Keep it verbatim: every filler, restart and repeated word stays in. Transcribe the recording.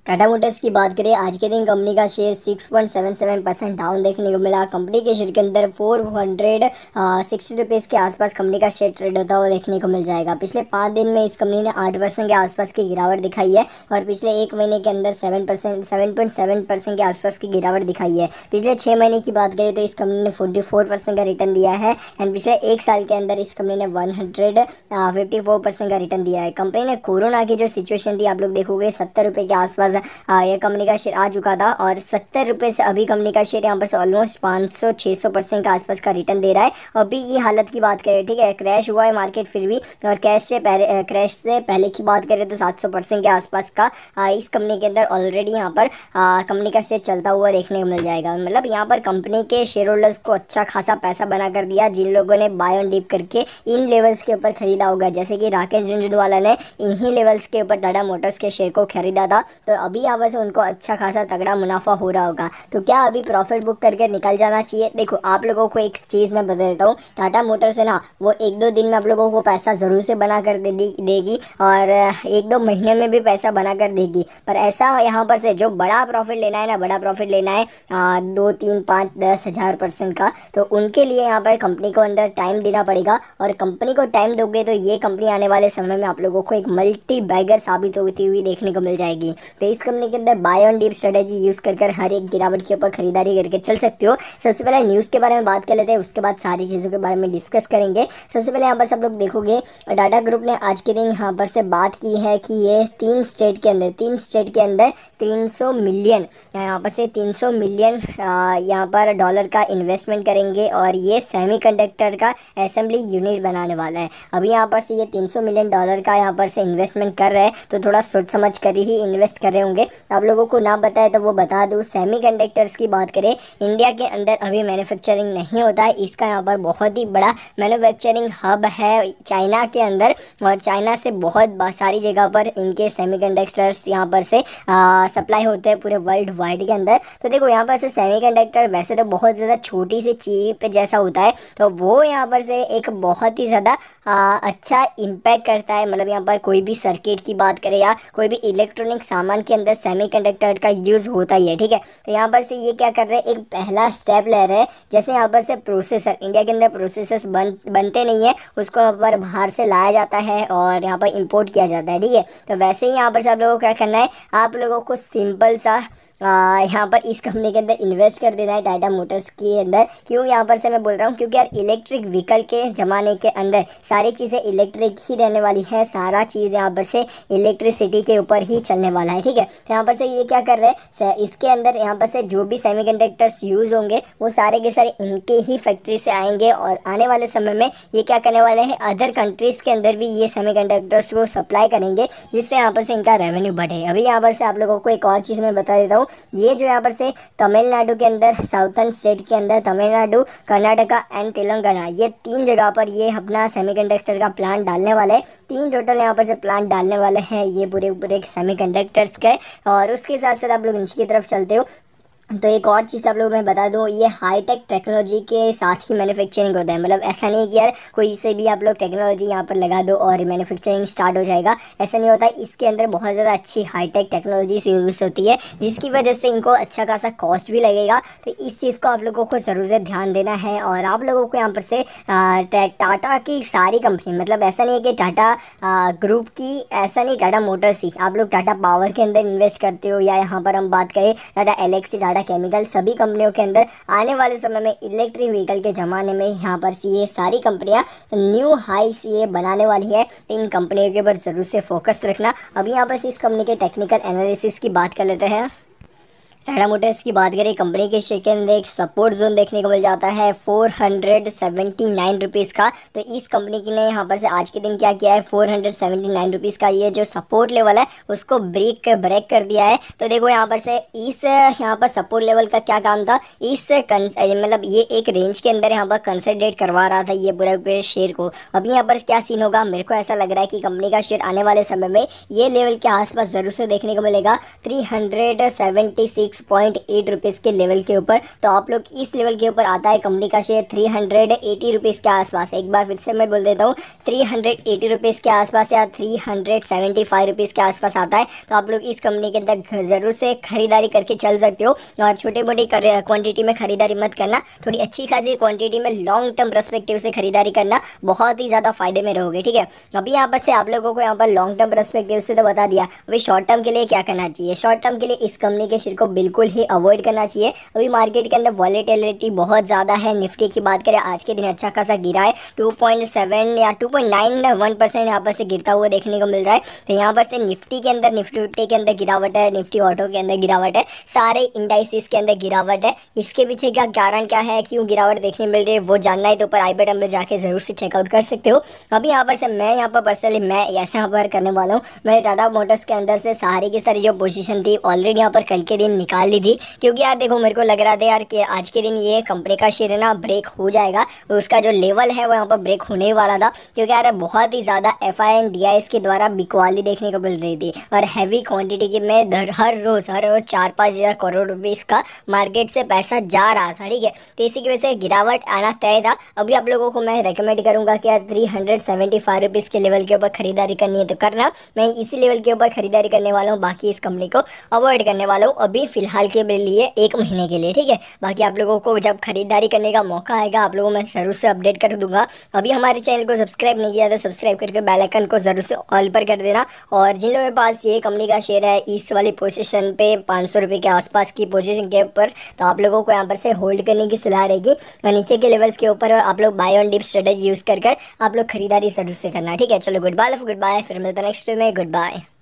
Tata Motors की बात करें आज के दिन कंपनी का share six point seven seven percent down देखने को मिला। कंपनी के शेयर के अंदर फोर हंड्रेड सिक्सटी रुपीज़ के आसपास कंपनी का शेयर ट्रेड होता हुआ देखने को मिल जाएगा। पिछले पाँच दिन में इस कंपनी ने आठ परसेंट के आसपास की गिरावट दिखाई है और पिछले एक महीने के अंदर seven percent seven point seven percent के आसपास की गिरावट दिखाई है। पिछले छः महीने की बात करें तो इस कंपनी ने फोर्टी फोर परसेंट का रिटर्न दिया है एंड पिछले एक साल के अंदर इस कंपनी ने one hundred fifty four percent का रिटर्न दिया है। कंपनी ने कोरोना की जो सिचुएशन थी आप लोग देखोगे सत्तर रुपये के आसपास आ, ये कंपनी का शेयर आ चुका था और सत्तर रुपये से अभी कंपनी का शेयर यहाँ पर से ऑलमोस्ट पाँच सौ छः सौ परसेंट के आसपास का रिटर्न दे रहा है। अभी की हालत की बात करें, ठीक है, क्रैश हुआ है मार्केट फिर भी, और क्रैश से पहले क्रैश से पहले की बात करें तो सात सौ परसेंट के आसपास का आ, इस कंपनी के अंदर ऑलरेडी यहाँ पर कंपनी का शेयर चलता हुआ देखने को मिल जाएगा। मतलब यहाँ पर कंपनी के शेयर होल्डर्स को अच्छा खासा पैसा बना कर दिया जिन लोगों ने बाय ऑन डिप करके इन लेवल्स के ऊपर खरीदा होगा, जैसे कि राकेश झुंझुनवाला ने इन्हीं लेवल्स के ऊपर टाटा मोटर्स के शेयर को खरीदा था। तो अभी यहाँ पर से उनको अच्छा खासा तगड़ा मुनाफा हो रहा होगा। तो क्या अभी प्रॉफिट बुक करके निकल जाना चाहिए? देखो आप लोगों को एक चीज़ मैं बता देता हूँ, टाटा मोटर्स है ना, वो एक दो दिन में आप लोगों को पैसा ज़रूर से बना कर दे देगी और एक दो महीने में भी पैसा बना कर देगी। पर ऐसा यहाँ पर से जो बड़ा प्रॉफिट लेना है ना, बड़ा प्रॉफिट लेना है आ, दो तीन पाँच दस हज़ार परसेंट का, तो उनके लिए यहाँ पर कंपनी को अंदर टाइम देना पड़ेगा। और कंपनी को टाइम दोगे तो ये कंपनी आने वाले समय में आप लोगों को एक मल्टी बैगर साबित होती हुई देखने को मिल जाएगी। तो इस कंपनी के अंदर buy on dip strategy use कर कर हर एक गिरावट के ऊपर खरीदारी करके चल सकते हो। सबसे पहले न्यूज़ के बारे में बात कर लेते हैं, उसके बाद सारी चीज़ों के बारे में डिस्कस करेंगे। सबसे पहले यहाँ पर सब लोग देखोगे टाटा ग्रुप ने आज के दिन यहाँ पर से बात की है कि ये तीन स्टेट के अंदर तीन स्टेट के अंदर तीन सौ मिलियन यहाँ पर से तीन सौ मिलियन यहाँ पर डॉलर का इन्वेस्टमेंट करेंगे और ये सेमीकंडक्टर का असेंबली यूनिट बनाने वाला है। अभी यहाँ पर से ये तीन सौ मिलियन डॉलर का यहाँ पर से इन्वेस्टमेंट कर रहे हैं, तो थोड़ा सोच समझ कर ही इन्वेस्ट कर रहे होंगे। आप लोगों को ना बताए तो वो बता दूँ, सेमीकंडक्टर्स की बात करें इंडिया के अंदर अभी मैन्युफैक्चरिंग नहीं होता है, इसका यहाँ पर बहुत ही बड़ा मैन्युफैक्चरिंग हब है चाइना के अंदर और चाइना से बहुत सारी जगह पर इनके सेमीकंडक्टर्स यहाँ पर से सप्लाई होते हैं पूरे वर्ल्ड वाइड के अंदर। तो देखो यहाँ पर से सेमीकंडक्टर वैसे तो बहुत ज़्यादा छोटी सी चिप जैसा होता है, तो वो यहाँ पर से एक बहुत ही ज़्यादा अच्छा इम्पैक्ट करता है। मतलब यहाँ पर कोई भी सर्किट की बात करें या कोई भी इलेक्ट्रॉनिक सामान के अंदर सेमीकंडक्टर का यूज़ होता ही है, ठीक है। तो यहाँ पर से ये क्या कर रहे हैं, एक पहला स्टेप ले रहे हैं। जैसे यहाँ पर से प्रोसेसर इंडिया के अंदर प्रोसेसर्स बन बनते नहीं है, उसको यहाँ पर बाहर से लाया जाता है और यहाँ पर इंपोर्ट किया जाता है, ठीक है। तो वैसे ही यहाँ पर से आप लोगों को क्या करना है, आप लोगों को सिंपल सा यहाँ पर इस कंपनी के अंदर इन्वेस्ट कर देना है टाटा मोटर्स के अंदर। क्यों यहाँ पर से मैं बोल रहा हूँ, क्योंकि यार इलेक्ट्रिक व्हीकल के ज़माने के अंदर सारी चीज़ें इलेक्ट्रिक ही रहने वाली है, सारा चीज़ यहाँ पर से इलेक्ट्रिसिटी के ऊपर ही चलने वाला है, ठीक है। तो यहाँ पर से ये क्या कर रहे हैं, इसके अंदर यहाँ पर से जो भी सेमीकंडक्टर्स यूज़ होंगे वो सारे के सारे इनके ही फैक्ट्री से आएंगे और आने वाले समय में ये क्या करने वाले हैं, अदर कंट्रीज़ के अंदर भी ये सेमीकंडक्टर्स को सप्लाई करेंगे, जिससे यहाँ पर से इनका रेवेन्यू बढ़े। अभी यहाँ पर से आप लोगों को एक और चीज़ मैं बता देता हूँ, ये जो यहाँ पर से तमिलनाडु के अंदर साउथर्न स्टेट के अंदर तमिलनाडु, कर्नाटका एंड तेलंगाना, ये तीन जगह पर ये अपना सेमीकंडक्टर का प्लांट डालने वाले हैं। तीन टोटल यहाँ पर से प्लांट डालने वाले हैं ये पूरे पूरे सेमीकंडक्टर्स के। और उसके साथ साथ आप लोग नीचे की तरफ चलते हो तो एक और चीज़ आप लोग मैं बता दूं, ये हाईटेक टेक्नोलॉजी के साथ ही मैन्युफैक्चरिंग होता है। मतलब ऐसा नहीं कि यार कोई से भी आप लोग टेक्नोलॉजी यहाँ पर लगा दो और मैन्युफैक्चरिंग स्टार्ट हो जाएगा, ऐसा नहीं होता है। इसके अंदर बहुत ज़्यादा अच्छी हाईटेक टेक्नोलॉजी से यूज़ होती है, जिसकी वजह से इनको अच्छा खासा कॉस्ट भी लगेगा। तो इस चीज़ को आप लोगों को ज़रूर से ध्यान देना है। और आप लोगों को यहाँ पर से टाटा की सारी कंपनी, मतलब ऐसा नहीं है कि टाटा ग्रुप की, ऐसा नहीं टाटा मोटर्स ही, आप लोग टाटा पावर के अंदर इन्वेस्ट करते हो या यहाँ पर हम बात करें टाटा एलेक्सी, टाटा केमिकल, सभी कंपनियों के अंदर आने वाले समय में इलेक्ट्रिक व्हीकल के ज़माने में यहाँ पर से ये सारी कंपनियाँ न्यू हाइस ये बनाने वाली है। इन कंपनियों के ऊपर ज़रूर से फोकस रखना। अभी यहाँ पर से इस कंपनी के टेक्निकल एनालिसिस की बात कर लेते हैं। टाटा मोटर्स की बात करें, कंपनी के शेयर के अंदर एक सपोर्ट जोन देखने को मिल जाता है four hundred seventy nine rupees का। तो इस कंपनी की ने यहाँ पर से आज के दिन क्या किया है, four hundred seventy nine rupees का ये जो सपोर्ट लेवल है उसको ब्रेक ब्रेक कर दिया है। तो देखो यहाँ पर से इस यहाँ पर सपोर्ट लेवल का क्या काम था, इस मतलब ये एक रेंज के अंदर यहाँ पर कंसल्टेट करवा रहा था ये पूरे पूरे शेयर को। अभी यहाँ पर क्या सीन होगा, मेरे को ऐसा लग रहा है कि कंपनी का शेयर आने वाले समय में ये लेवल के आसपास ज़रूर से देखने को मिलेगा, three hundred seventy six six point eight rupees के लेवल के ऊपर। तो आप लोग इस लेवल के ऊपर आता है कंपनी का share three hundred eighty rupees के आसपास। एक बार फिर से मैं बोल देता हूँ, थ्री हंड्रेड एटी रुपीज़ के आसपास या three hundred seventy five rupees के आसपास आता है। तो आप लोग इस कंपनी के अंदर ज़रूर से खरीदारी करके चल सकते हो। और छोटे मोटी क्वांटिटी में खरीदारी मत करना, थोड़ी अच्छी खासी क्वांटिटी में लॉन्ग टर्म पर्सपेक्टिव से खरीदारी करना, बहुत ही ज़्यादा फायदे में रहोगे। ठीक है, अभी यहाँ पर से आप लोगों को यहाँ पर लॉन्ग टर्म पर्सपेक्टिव से तो बता दिया, अभी शॉर्ट टर्म के लिए क्या करना चाहिए। शॉर्ट टर्म के लिए इस कंपनी के शेयर को बिल्कुल ही अवॉइड करना चाहिए। अभी मार्केट के अंदर वॉलेटिलिटी बहुत ज़्यादा है। निफ्टी की बात करें, आज के दिन अच्छा खासा गिरा है, टू पॉइंट सेवन या two point nine one percent यहाँ पर से गिरता हुआ देखने को मिल रहा है। तो यहाँ पर से निफ्टी के अंदर निफ्टी के अंदर गिरावट है, निफ्टी ऑटो के अंदर गिरावट है, सारे इंडाइसिस के अंदर गिरावट है। इसके पीछे क्या कारण क्या है, क्यों गिरावट देखने मिल रही है, वो जानना है तो ऊपर आई बटन में जाके जरूर से चेकआउट कर सकते हो। अभी यहाँ पर से मैं यहाँ पर पर्सनली मैं ऐसा यहाँ पर करने वाला हूँ, मैंने टाटा मोटर्स के अंदर से सारी की सारी जो पोजीशन थी ऑलरेडी यहाँ पर कल के दिन निकाल ली थी। क्योंकि यार देखो, मेरे को लग रहा था यार कि आज के दिन ये कंपनी का शेयर है ना ब्रेक हो जाएगा, और उसका जो लेवल है वो यहाँ पर ब्रेक होने वाला था। क्योंकि यार बहुत ही ज़्यादा F I and D I S के द्वारा बिकवाली देखने को मिल रही थी, और हैवी क्वांटिटी की में हर रोज़ हर रोज़ चार पाँच हज़ार करोड़ रुपीज़ का मार्केट से पैसा जा रहा था। ठीक है, तो इसी की वजह से गिरावट आना तय था। अभी आप लोगों को मैं रेकमेंड करूंगा कि यार three hundred seventy five rupees के लेवल के ऊपर खरीदारी करनी है तो करना, मैं इसी लेवल के ऊपर खरीदारी करने वाला हूँ, बाकी इस कंपनी को अवॉइड करने वाला हूँ अभी फिलहाल के लिए एक महीने के लिए। ठीक है, बाकी आप लोगों को जब खरीदारी करने का मौका आएगा आप लोगों को मैं जरूर से अपडेट कर दूंगा। अभी हमारे चैनल को सब्सक्राइब नहीं किया तो सब्सक्राइब करके बेल आइकन को जरूर से ऑल पर कर देना। और जिन लोगों के पास ये कंपनी का शेयर है इस वाली पोजीशन पे पाँच सौ रुपये के आसपास की पोजीशन के ऊपर, तो आप लोगों को यहाँ पर से होल्ड करने की सलाह रहेगी। और नीचे के लेवल्स के ऊपर आप लोग buy on dip strategy use कर कर आप लोग खरीदारी जरूर से करना। ठीक है, चलो गुड बाय गुड बाय, फिर मिलता है नेक्स्ट में, गुड बाय।